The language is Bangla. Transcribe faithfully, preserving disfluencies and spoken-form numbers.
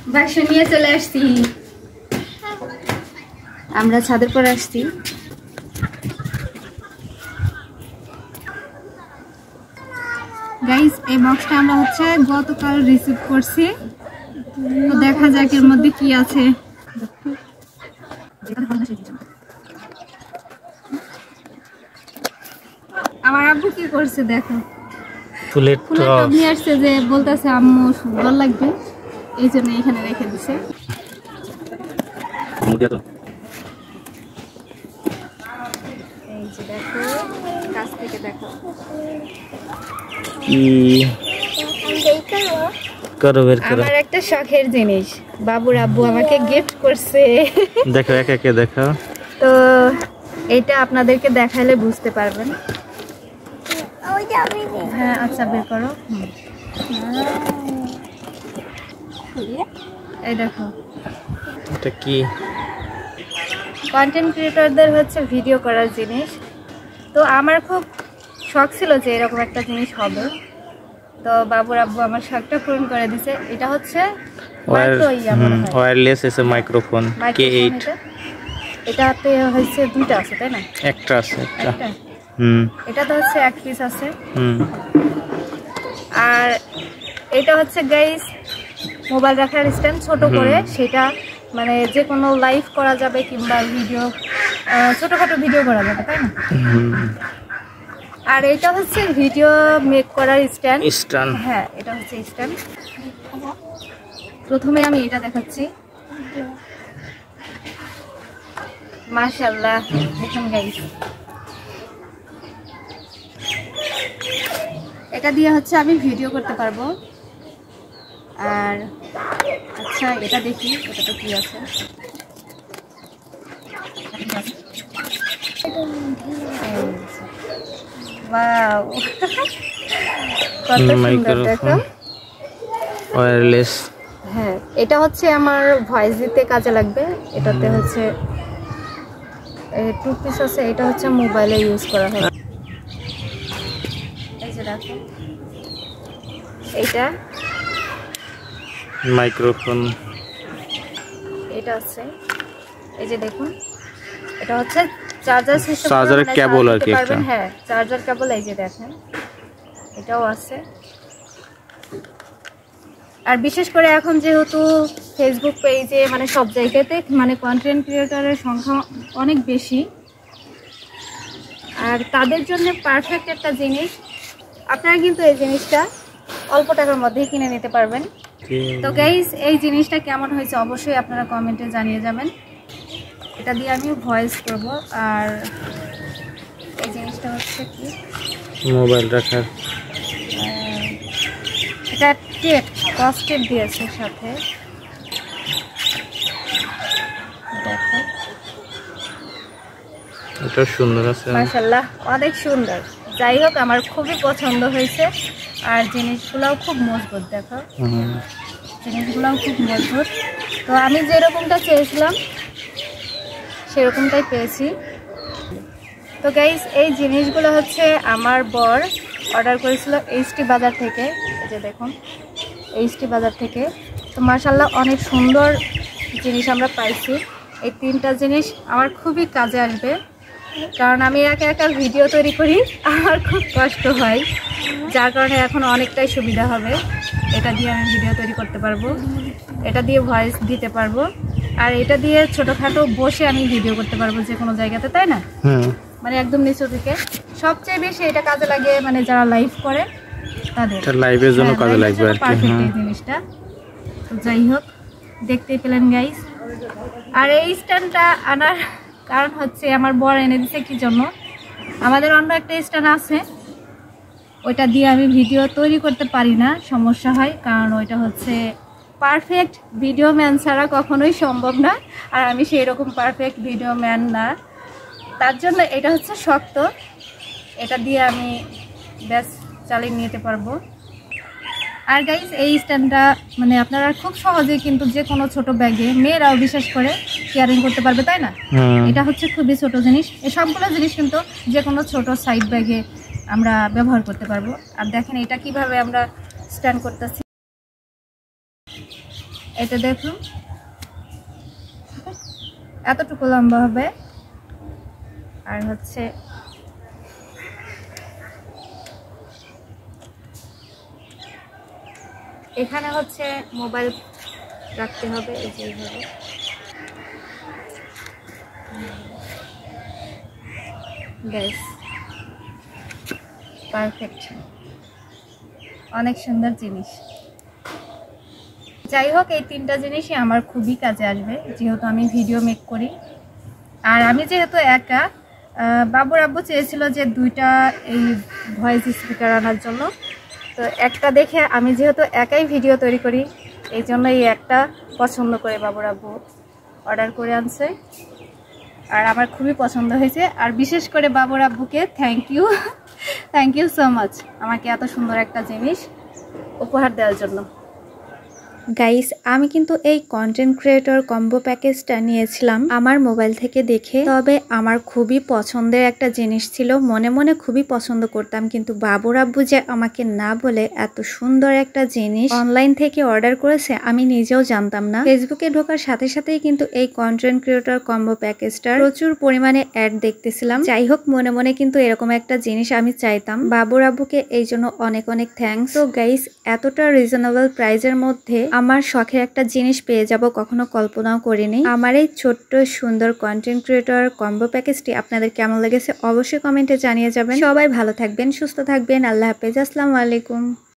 বাক্স নিয়ে চলে আসছি, আমরা ছাদের পরে আসছি। গাইস এই বক্সটা আমরা হচ্ছে গতকাল রিসিভ করছি, তো দেখা যাক এর মধ্যে কি আছে। আমার আব্বু কি করছে দেখো, ফুলের টব নিয়ে আসছে, যে বলতেছে আম্মু সুন্দর লাগবে, এই জন্য এখানে রেখে দিছে। এই যে দেখো, কাছ থেকে দেখো আমার একটা শখের জিনিস বাবুর আব্বু আমাকে গিফট করছে। দেখো একে একে দেখো। তো এটা আপনাদেরকে দেখাইলে বুঝতে পারবেন। হ্যাঁ আচ্ছা বের করো। এই দেখো এটা কি, কন্টেন্ট ক্রিয়েটরদের হচ্ছে ভিডিও করার জিনিস। তো আমার খুব শখ ছিল যে এরকম একটা জিনিস হবে, তো বাবুর আব্বু আমার শখটা পূরণ করে দিয়েছে। এটা হচ্ছে ওয়্যারলেস এসে মাইক্রোফোন কে এইট। এটাতে হচ্ছে দুইটা আছে তাই না? একটা আছে একটা। হুম এটা তো হচ্ছে এক পিস আছে। হুম আর এটা হচ্ছে গাইস মোবাইল রাখার স্ট্যান্ড, ছোট করে, সেটা মানে যে কোনো লাইভ করা যাবে কিংবা ভিডিও, ছোটখাটো ভিডিও করা যাবে তাই না? আর এটা হচ্ছে ভিডিও মেক করার স্ট্যান্ড স্ট্যান্ড হ্যাঁ এটা হচ্ছে স্ট্যান্ড। প্রথমে আমি এটা দেখাচ্ছি। মাশাআল্লাহ দেখুন গাইস, এটা দিয়ে হচ্ছে আমি ভিডিও করতে পারবো। আর আচ্ছা এটা দেখি এটা তো কি আছে। ওয়াও কত সুন্দর দেখো, ওয়্যারলেস। হ্যাঁ এটা হচ্ছে আমার ভয়েস দিতে কাজে লাগবে। এটাতে হচ্ছে টু পিস আছে, এটা হচ্ছে মোবাইলে ইউজ করা হয়। এই যে দেখো এইটা মাইক্রোফোন, এটা আছে। এই যে দেখুন এটা হচ্ছে চার্জার সিস্টেম, চার্জার কেবল আর কি একটা। হ্যাঁ চার্জার কেবল, এই যে দেখেন এটাও আছে। আর বিশেষ করে এখন যেহেতু ফেসবুক পেজে মানে সব জায়গাতে মানে কন্টেন্ট ক্রিয়েটরের সংখ্যা অনেক বেশি, আর তাদের জন্য পারফেক্ট একটা জিনিস। আপনারা কিন্তু এই জিনিসটা অল্প টাকার মধ্যেই কিনে নিতে পারবেন। তো গাইস এই জিনিসটা কেমন হয়েছে অবশ্যই আপনারা কমেন্টে জানিয়ে যাবেন। এটা দিয়ে আমি ভয়েস করব। আর এই জিনিসটা হচ্ছে কি, মোবাইল রাখার, এটা টেপ কস্টেপ দিয়েছে সাথে। দেখো এটা সুন্দর আছে মাশাআল্লাহ, অনেক সুন্দর। যাই হোক আমার খুবই পছন্দ হয়েছে। আর জিনিসগুলোও খুব মজবুত, দেখো জিনিসগুলোও খুব মজবুত। তো আমি যেরকমটা চেয়েছিলাম সেরকমটাই পেয়েছি। তো গাইস এই জিনিসগুলো হচ্ছে আমার বর অর্ডার করেছিল এইচটি বাজার থেকে। এই যে দেখুন এইচটি বাজার থেকে। তো মাশাআল্লাহ অনেক সুন্দর জিনিস আমরা পাইছি। এই তিনটা জিনিস আমার খুবই কাজে আসবে, কারণ আমি একা একা ভিডিও তৈরি করি, আমার খুব কষ্ট হয়, যার কারণে এখন অনেকটাই সুবিধা হবে। এটা দিয়ে আমি ভিডিও তৈরি করতে পারবো, এটা দিয়ে ভয়েস দিতে পারবো, আর এটা দিয়ে ছোটোখাটো বসে আমি ভিডিও করতে পারবো যে কোনো জায়গাতে, তাই না? মানে একদম নিচু থেকে। সবচেয়ে বেশি এটা কাজে লাগে মানে যারা লাইভ করে তাদের, লাইভের জন্য কাজে লাগবে আর কি এই জিনিসটা। তো যাই হোক দেখতেই পেলেন গাইস। আর এই স্ট্যান্ডটা আনার কারণ হচ্ছে আমার বর এনে দিচ্ছে কি জন্য, আমাদের অন্য একটা স্ট্যান্ড আছে, ওইটা দিয়ে আমি ভিডিও তৈরি করতে পারি না, সমস্যা হয়, কারণ ওইটা হচ্ছে পারফেক্ট ভিডিও ম্যান ছাড়া কখনোই সম্ভব না। আর আমি সেই রকম পারফেক্ট ভিডিও ম্যান না, তার জন্য এটা হচ্ছে শক্ত, এটা দিয়ে আমি ব্যাস চালিয়ে নিতে পারবো। আর গাইস এই স্ট্যান্ডটা মানে আপনারা খুব সহজেই কিন্তু যে কোনো ছোট ব্যাগে, মেয়েরাও বিশেষ করে ক্যারিং করতে পারবে, তাই না? এটা হচ্ছে খুবই ছোট জিনিস। এই সবগুলো জিনিস কিন্তু যে কোনো ছোট সাইড ব্যাগে আমরা ব্যবহার করতে পারবো। আর দেখেন এটা কিভাবে আমরা স্ট্যান্ড করতেছি। এটা দেখুন এতটুকু লম্বা হবে, আর হচ্ছে এখানে হচ্ছে মোবাইল রাখতে হবে, এই যে এইভাবে। বেশ পারফেক্ট, অনেক সুন্দর জিনিস। যাই হোক, এই তিনটা জিনিসই আমার খুবই কাজে আসবে যেহেতু আমি ভিডিও মেক করি। আর আমি যেহেতু একা, বাবুর আব্বু চেয়েছিল যে দুইটা এই ভয়েস স্পিকার আনার জন্য, তো একটা দেখে আমি যেহেতু একাই ভিডিও তৈরি করি এই জন্য এই একটা পছন্দ করে বাবুর আব্বু অর্ডার করে আনছে, আর আমার খুবই পছন্দ হয়েছে। আর বিশেষ করে বাবুর আব্বুকে thank you, thank you so much আমাকে এত সুন্দর একটা জিনিস উপহার দেওয়ার জন্য। গাইস, আমি কিন্তু এই কন্টেন্ট ক্রিয়েটর কম্বো প্যাকেজটা নিয়েছিলাম আমার মোবাইল থেকে দেখে, তবে আমার খুবই পছন্দের একটা জিনিস ছিল, মনে মনে খুবই পছন্দ করতাম, কিন্তু বাবুর আব্বু যে আমাকে না বলে এত সুন্দর একটা জিনিস অনলাইন থেকে অর্ডার করেছে আমি নিজেও জানতাম না। ফেসবুকে ঢোকার সাথে সাথেই কিন্তু এই কন্টেন্ট ক্রিয়েটর কম্বো প্যাকেজটার প্রচুর পরিমাণে অ্যাড দেখতেছিলাম। যাই হোক, মনে মনে কিন্তু এরকম একটা জিনিস আমি চাইতাম। বাবুর আব্বুকে এই জন্য অনেক অনেক থ্যাঙ্কস। তো গাইস, এতটা রিজনেবল প্রাইসের মধ্যে আমার শখের একটা জিনিস পেয়ে যাব কখনো কল্পনাও করিনি। আমার এই ছোট্ট সুন্দর কন্টেন্ট ক্রিয়েটর কম্বো প্যাকেজটি আপনাদের কেমন লেগেছে অবশ্যই কমেন্টে জানিয়ে যাবেন। সবাই ভালো থাকবেন, সুস্থ থাকবেন, আল্লাহ হাফেজ, আসসালামু আলাইকুম।